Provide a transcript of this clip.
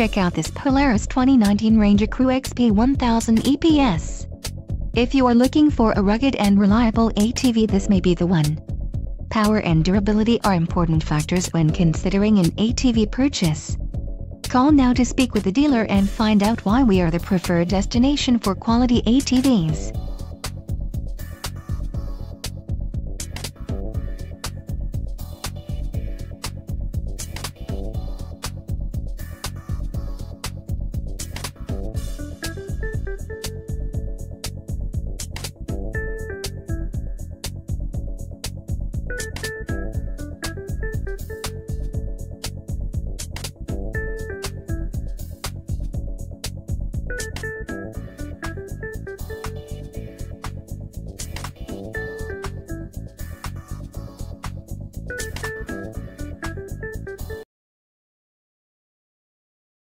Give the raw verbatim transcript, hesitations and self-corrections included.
Check out this Polaris twenty nineteen Ranger Crew X P one thousand E P S. If you are looking for a rugged and reliable A T V, this may be the one. Power and durability are important factors when considering an A T V purchase. Call now to speak with the dealer and find out why we are the preferred destination for quality A T Vs.